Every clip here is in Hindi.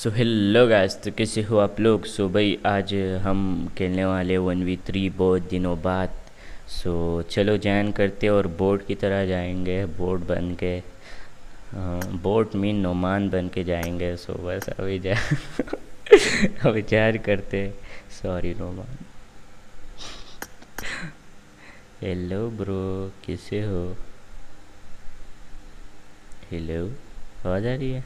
सो हेलो गाइस, तो कैसे हो आप लोग। सो भाई आज हम खेलने वाले 1v3 बहुत दिनों बाद। सो चलो जॉइन करते और बोट की तरह जाएंगे, बोट बन के। बोट मीन नोमान बन के जाएंगे। सो बस अभी जा विचार करते। सॉरी नोमान। हेलो ब्रो, कैसे हो। हेलो, आवाज़ आ रही है।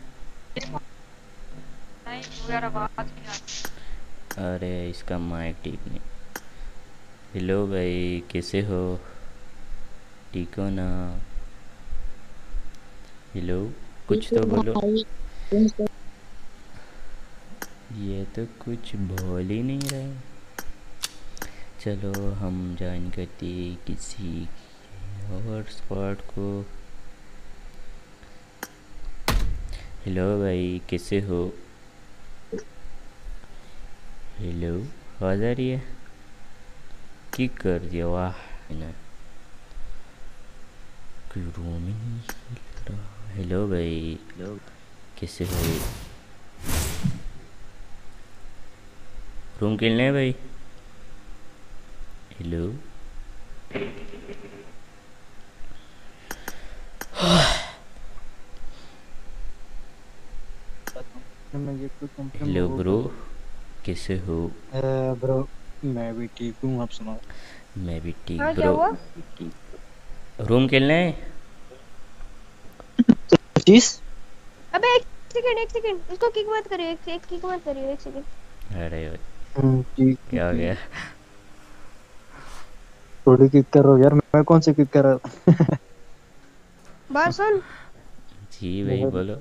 नहीं यार, आवाज नहीं आ रही। अरे इसका माइक ठीक नहीं। हेलो भाई, कैसे हो, ठीक हो ना। हेलो, कुछ तो बोलो। भाई ये तो कुछ बोल ही नहीं रहे। चलो हम ज्वाइन करते किसी और स्क्वाड को। हेलो भाई, कैसे हो। हेलो, आवाज़ आ रही है। किक कर दिया, वाह। इन्हें कोई रूम ही नहीं हिल रहा। हेलो भाई, हेलो, कैसे हो। रूम खेलने हैं भाई। हेलो, मैं ये कोई कंपनी में हेलो हो ब्रो, गया। कैसे हो। ब्रो, मैं भी ठीक हूँ, आप सुनाओ। मैं भी ठीक हाँ, क्या ब्रो। हुआ? रूम खेलने हैं। चीज। अबे एक सेकंड, एक सेकंड, इसको किक मत करियो, एक किक मत करियो, एक सेकंड। अरे भाई, ठीक है, क्या हो ठीक गया। है। थोड़ी किक कर रहा हूँ यार, मैं कौन सी किक कर रहा था। बात सुन। जी भाई बोलो।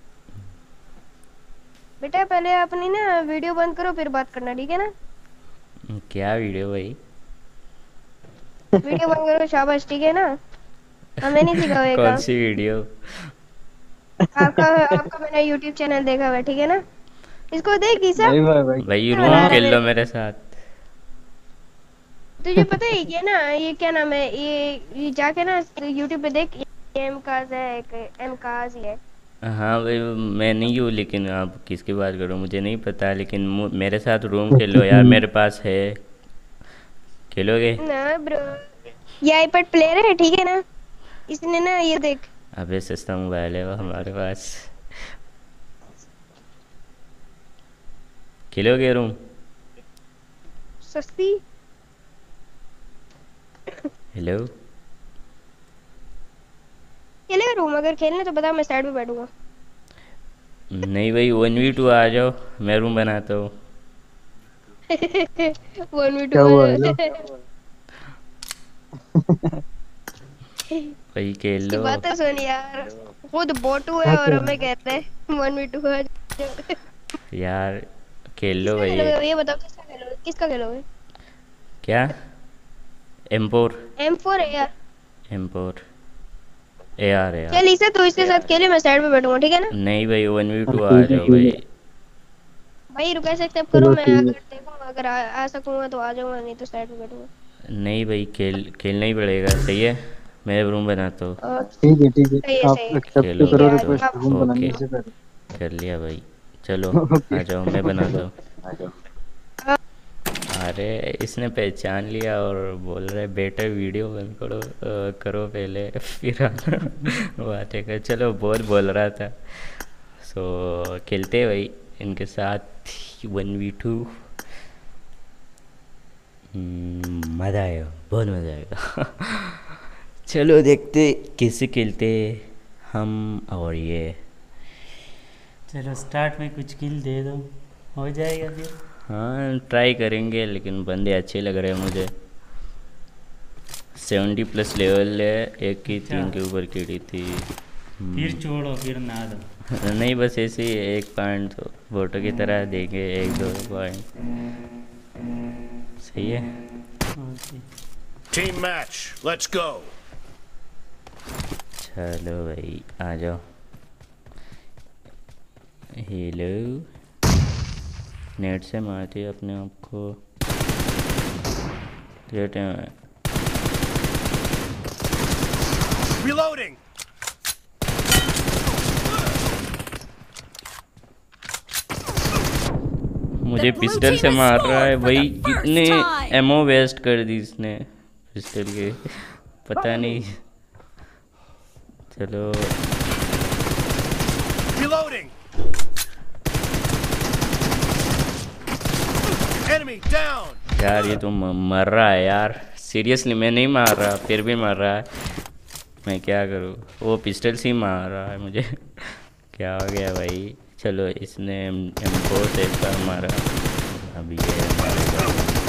बेटा पहले अपनी ना वीडियो बंद करो, फिर बात करना, ठीक है ना? क्या वीडियो भाई। वीडियो बंद करो, शाबाश, ठीक है ना? हमें नहीं सिखाओ ये कौन काम। सी वीडियो। आपका आपका मैंने यूट्यूब चैनल देखा हुआ है, ठीक है ना? इसको देख, ये सब भाई भाई भाई। भाई बना रूम रहा है खेल मेरे लो को। मेरे साथ। तुझे पता है ये ना, ये क्या नाम है, ये जाके ना यूट्यूब पे देख, ये एम काज है, एक एम काज ही है। हाँ भाई, मैं नहीं हूँ, लेकिन आप किसकी बात करो मुझे नहीं पता, लेकिन मेरे साथ रूम खेलो यार, मेरे पास है। खेलोगे। ना ब्रो, ये आईपैड प्लेयर है, ठीक है ना? इसने ना, ये देख। अबे सस्ता मोबाइल है वो हमारे पास। खेलोगे रूम। सस्ती। हेलो। खेलेगा रूम? अगर खेलने तो बता, मैं साइड पे बैठूंगा। नहीं भाई, 1v2 आ जाओ, मैं रूम बनाता हूँ। 1v2 क्या आ हुआ, हेलो। जाए। भाई खेल इसकी लो। बातें सुन यार, खुद बोटू है क्या और कह हमें रहे कहते हैं 1v2 आ जाओ। यार खेल लो किसका भाई। खेलोगे ये बताओ, किसका खेलोगे, किसका खेलोगे? क्या। एम्पोर। M4 है यार। एम्पोर। A R. चल इसे तो इसके साथ खेले, मैं साइड पे बैठूंगा, ठीक है ना? नहीं भाई, 1v2 आ ठीक है, जाओ ठीक भाई। है। भाई रिक्वेस्ट एक्सेप्ट करो, चलो मैं ठीक है। अगर देखूँ, अगर आ सकूंगा तो आ जाऊंगा, नहीं तो साइड पे बैठूंगा। नहीं भाई, खेलना ही पड़ेगा, सही है। मैं रूम बनाता हूँ। और ठीक है, ठीक है। सही है, सही आप है। एक्सेप्ट तो खेलो ठीक करो है भाई तो। रिक्वेस्ट, आप। रूम ओके, बनाने से पहले। कर लिया भाई। चलो ओके। आ जाओ, मैं बनाता हूँ। हाँ, अरे इसने पहचान लिया और बोल रहे बेटा वीडियो बंद करो, करो पहले फिर आना। बातें कर, चलो बहुत बोल रहा था। सो खेलते हैं भाई इनके साथ 1v2। मज़ा आएगा, बहुत मज़ा आएगा। चलो देखते कैसे खेलते हम। और ये चलो स्टार्ट में कुछ किल दे दो, हो जाएगा फिर। हाँ ट्राई करेंगे, लेकिन बंदे अच्छे लग रहे हैं मुझे। 70+ लेवल है, एक की अच्छा 3 के ऊपर कीड़ी थी। फिर छोड़ो, फिर ना दो। नहीं बस ऐसे ही 1 पॉइंट तो वोटो की तरह देंगे, 1-2 पॉइंट। सही है। Okay. Team match, let's go. चलो भाई आ जाओ। हेलो, नेट से मारती है अपने आप को। ये टाइम है। Reloading. मुझे पिस्टल से मार रहा है भाई। कितने एमो वेस्ट कर दी इसने पिस्टल के, पता नहीं। चलो Reloading. Enemy down. यार ये तो मर रहा है यार, सीरियसली मैं नहीं मार रहा फिर भी मर रहा है। मैं क्या करूँ, वो पिस्टल से ही मार रहा है मुझे। क्या हो गया भाई। चलो इसने M4 से इसका मारा, अभी ये मारेगा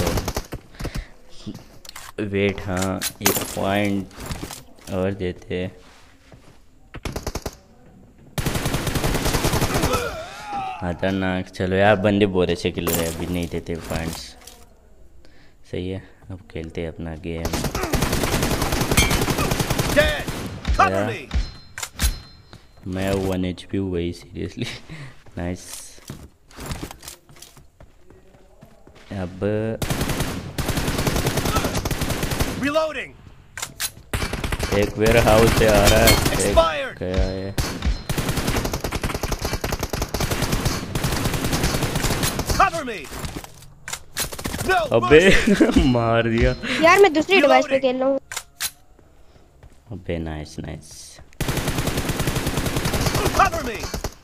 तो। वेट, हाँ एक पॉइंट और देते। खतरनाक। चलो यार बंदे बहुत अच्छे खेल रहे हैं, अभी नहीं देते पॉइंट्स। सही है, अब खेलते हैं अपना गेम। Dead. Cover me. मैं 1 HP हूँ भाई, सीरियसली। नाइस। अब Reloading. एक वेयर हाउस से आ रहा है, एक Expired. गया है। Cover me. No अबे mercy. मार दिया। यार मैं दूसरी डिवाइस पे खेल रहा हूँ। अबे नाइस नाइस। Cover me.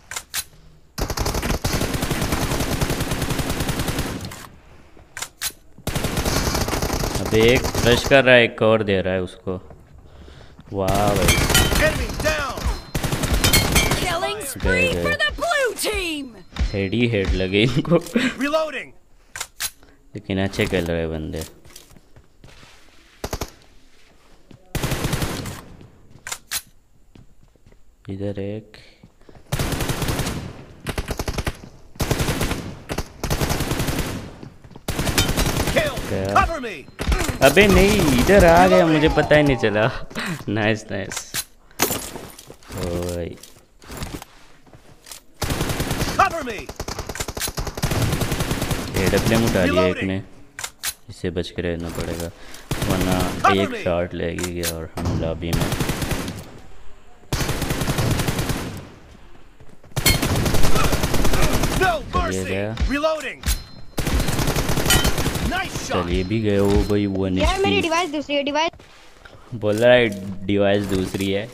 अबे एक रश कर रहा है, एक और दे रहा है उसको। वाह भाई। Enemy down. Killing spree for the blue team. Head ही हेड लगे इनको। Reloading. लेकिन अच्छे खेल रहे बंदे। इधर एक Kill. गया। Cover me. अबे नहीं, इधर आ गया, मुझे पता ही नहीं चला। Nice nice. ओए Cover me. एडब्ल्यूएम उठा लिया एक ने, इससे बच के रहना पड़ेगा वरना एक शॉट लगेगी और हम लॉबी में। No चलिए mercy. गया। Reloading. Nice shot. चलिए भी गए वो भाई 1 यार मेरी HP। डिवाइस दूसरी है, डिवाइस बोल रहा है डिवाइस दूसरी है।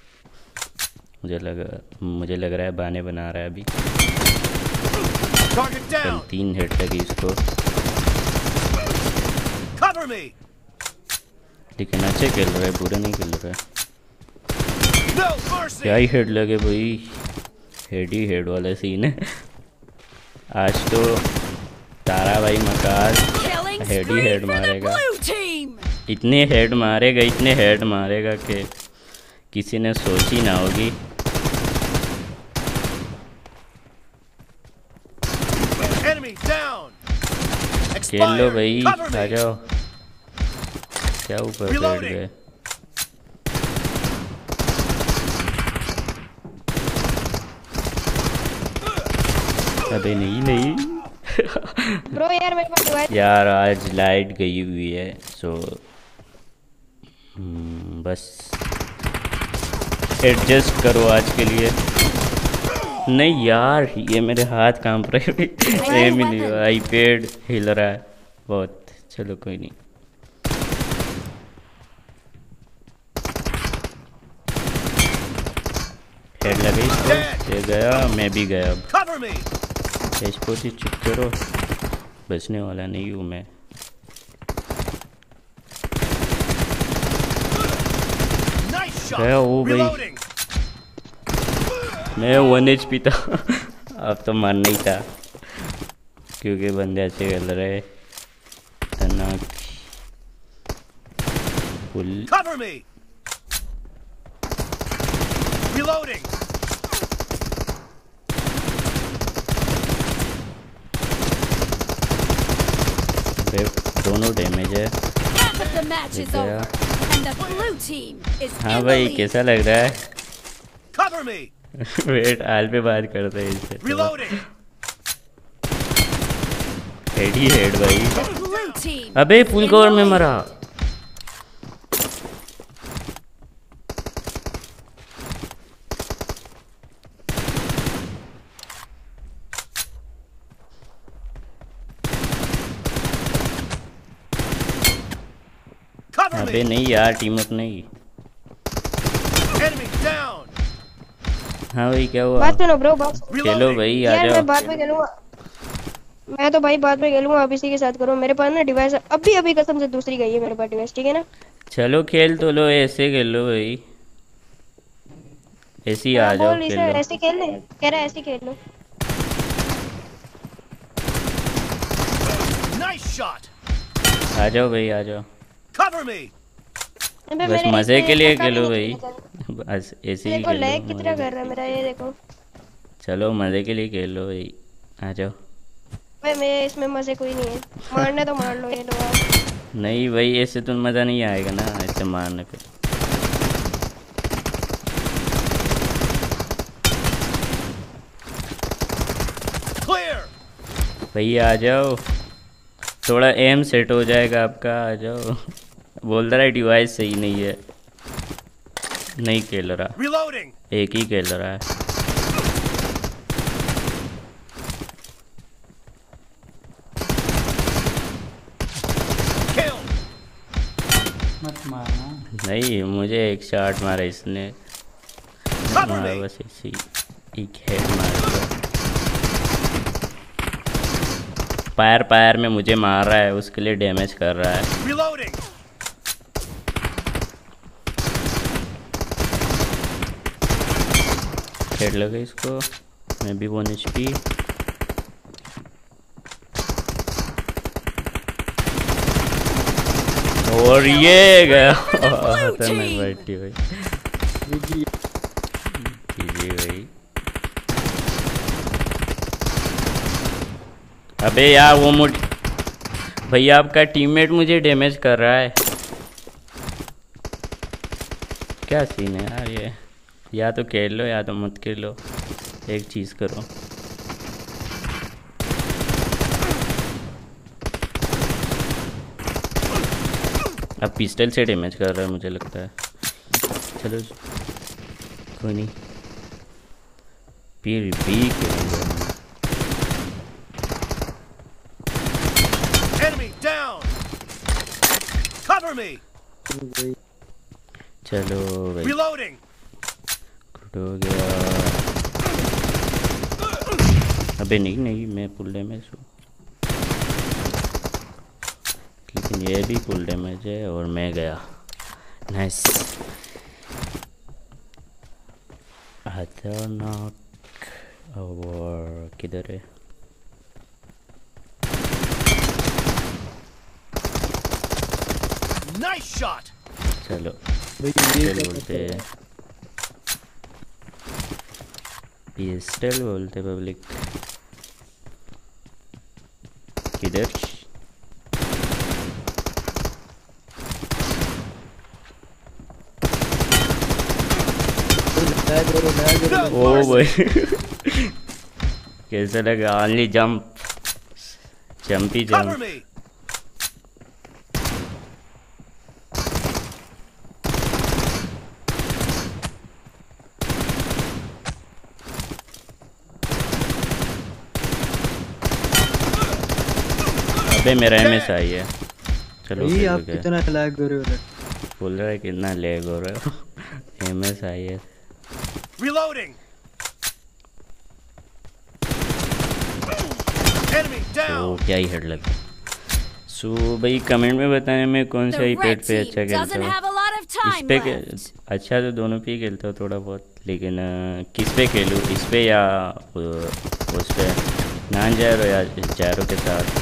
मुझे लग रहा है बाने बना रहा है अभी। Target चल down. 3 हिट लगी इसको, Cover me. लेकिन अच्छे खेल रहा है, बुरा नहीं खेल रहा है। No mercy. क्या ही हेड लगे भाई, हेड ही हेड वाला सीन है आज तो। तारा भाई मकार Killing हेड ही spree हेड for the मारेगा। blue team. इतने हेड मारेगा कि किसी ने सोची ना होगी। Enemy down. खेल लो Expired. भाई, Cover आ me. जाओ। क्या ऊपर बैठ Reloading. गए। अबे नहीं नहीं। ब्रो यार मेरे पास डिवाइस। यार आज लाइट गई हुई है सो बस एडजस्ट करो आज के लिए। नहीं यार ये मेरे हाथ कांप रहे सेम ही नहीं, आईपैड हिल रहा है बहुत। चलो कोई नहीं। हेड लगे इसको, ये गया, मैं भी गया। अब Cover me. इसको ही चुप करो, बचने वाला नहीं हूँ मैं। Nice shot. गया वो भाई, Reloading. मैं 1 HP था। अब तो मरना ही था क्योंकि बंदे अच्छे खेल रहे। खतरनाक फुल। Cover me. Reloading. दोनों डैमेज है। Half of the match is गया। over, and the blue team is हाँ in the भाई lead. कैसा लग रहा है? Cover me. वेट आल पे बात करते हैं इससे। Reloading. हेड ही हेड भाई। The blue team अबे फुल in कवर the में lead. मरा। Cover अबे me. नहीं यार, टीम अप नहीं। Enemy down. हाँ भाई क्या हुआ? बात सुनो ब्रो, बात सुनो। खेलो Reloading. भाई, आ यार जाओ। मैं बाद में खेलूंगा। मैं तो भाई बाद में खेलूंगा, अब इसी के साथ करो। मेरे पास ना डिवाइस अभी अभी कसम से दूसरी गई है मेरे पास डिवाइस, ठीक है ना? चलो खेल तो लो, ऐसे खेल लो भाई, ऐसे ही आ हाँ जाओ बोल, खेल इसे लो। ऐसे खेल ले, कह रहा है ऐसे खेल लो। Nice shot. आ जाओ भाई, आ जाओ। Cover me. अबे बस मेरे मजे इसमें के लिए पता भी खेलो नहीं भाई, चलता। बस ऐसे ही देखो खेलो लैग कितना मजे कर रहा है मेरा, ये देखो। के। चलो मजे के लिए खेल लो भाई, आ जाओ। भाई मेरे इसमें मजे कोई नहीं है, मारने तो मार लो ये लो आप। नहीं भाई, ऐसे तो मज़ा नहीं आएगा ना, ऐसे मारने पे। Clear. भैया आ जाओ, थोड़ा एम सेट हो जाएगा आपका, आ जाओ। बोल रहा है डिवाइस सही नहीं है, नहीं खेल रहा, Reloading. एक ही खेल रहा है। Kill. मत मारना। नहीं, मुझे एक शॉट मारा इसने, Cover मारा me. बस ऐसे ही, एक हेड मार दिया। पैर पैर में मुझे मार रहा है, उसके लिए डैमेज कर रहा है। Reloading. हेड लगा इसको, मैं भी 1 HP। और ये गया हसन में बैठी भाई, जी भाई। अबे यार वो भैया आपका टीममेट मुझे डैमेज कर रहा है, क्या सीन है यार ये? या तो खेल लो या तो मत खेल लो, एक चीज़ करो। अब पिस्टल से डैमेज कर रहा है मुझे लगता है। चलो कोई नहीं, फिर भी खेलेंगे। Enemy down. Cover me. चलो भाई, Reloading. गुड हो गया। अबे नहीं नहीं, मैं फुल डैमेज हूँ, लेकिन ये भी फुल डैमेज है और मैं गया। नाइस। खतरनाक। और किधर है? Nice shot. चलो भाई ये पिस्टल क्या बोलते करता हैं, पिस्टल बोलते पब्लिक। किधर? है? ओ भाई कैसा लगा? Only jump, jumpy Cover jump. me. अबे मेरा एमएस आई है। चलो भाई फिर आप हो गया। कितना लैग कर रहे हो? बोल रहा है कितना लैग हो रहा है। एमएस आई है। Reloading. Enemy तो down. क्या ही हेड लगा। सो भाई कमेंट में बताने में कौन सा The ही red पेट पे team अच्छा खेलता doesn't हो। have a lot of इस time पे left. अच्छा तो दोनों पे ही खेलता हो थोड़ा बहुत, लेकिन किस पे खेलूँ, इस पे या उस पे? नान जैरो या जैरो के साथ?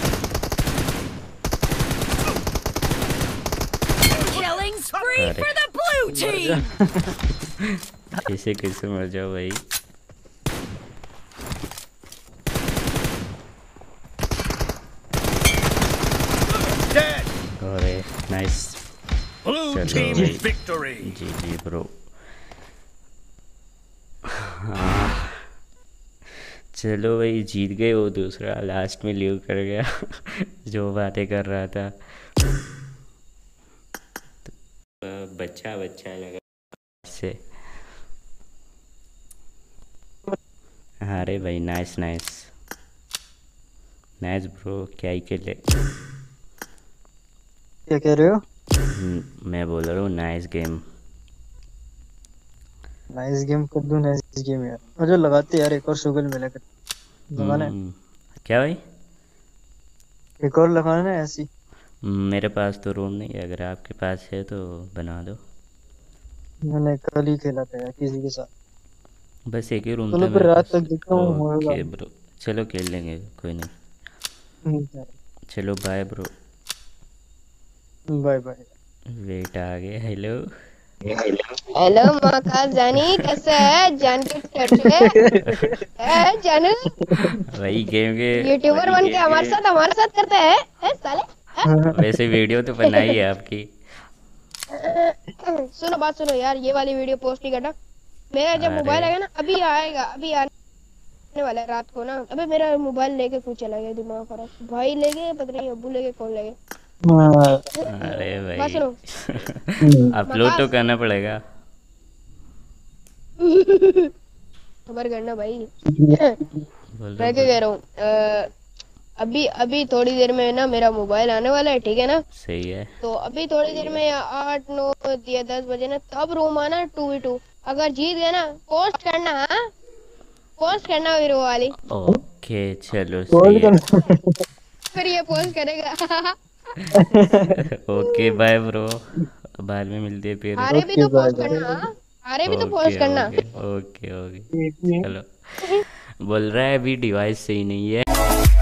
Killing spree अरे। for the blue team. ऐसे कैसे मर जाओ भाई? Dead. अरे nice. Blue Hello. team Ji. victory. जी जी ब्रो। चलो भाई जीत गए। वो दूसरा लास्ट में लीव कर गया जो बातें कर रहा था। बच्चा बच्चा लगा से। अरे भाई नाइस नाइस नाइस ब्रो, क्या ही खेले। क्या कह रहे हो? मैं बोल रहा हूँ नाइस गेम। नाइस गेम कर दूं, नाइस गेम यार। मुझे लगाते यार, एक और शुगल मिला कर लगाना है। क्या भाई? एक और लगाना है ऐसी। मेरे पास तो रूम नहीं है, अगर आपके पास है तो बना दो। मैंने कल ही खेला था यार किसी के साथ। बस एक ही रूम चलो था फिर मेरे रात पास। तक देखता हूँ होगा। ओके ब्रो, चलो खेल लेंगे, कोई नहीं। चलो bye bro. Bye bye. Wait आ गए। हेलो। हेलो महाकाल जानी, कैसे है जान के चर्चे है जानू? वही गेम के। यूट्यूबर बन के हमारे साथ करते हैं साले। वैसे वीडियो तो बनाई है आपकी। सुनो बात सुनो यार, ये वाली वीडियो पोस्ट नहीं करना। मेरा जब अरे मोबाइल आएगा ना, अभी आएगा, अभी आने वाला है रात को ना। अबे मेरा मोबाइल लेके कुछ चला गया, दिमाग खराब। भाई ले गए, पता नहीं अब्बू ले गए, कौन ले गए। अरे बात सुनो भाई अपलोड तो मकास, करना पड़ेगा। खबर करना भाई। बोलो मैं क्या बोलो। कह रहा हूँ, अभी अभी थोड़ी देर में ना मेरा मोबाइल आने वाला है, ठीक है ना? सही है। तो अभी थोड़ी देर में 8 9 या 10 बजे ना, तब रूम आना 2v2। अगर जीत गए ना, पोस्ट करना, हाँ पोस्ट करना वीरो वाली। ओके चलो सही कॉल है। कर। फिर ये पोस्ट करेगा। ओके बाय ब्रो, बाद में मिलते हैं फिर। हारे भी ओके तो बाय पोस्ट बाय। करना, हाँ हारे भी तो पोस्ट ओके करना। ओके ओके ओके चलो। बोल रहा है अभी डिवाइस सही नहीं है।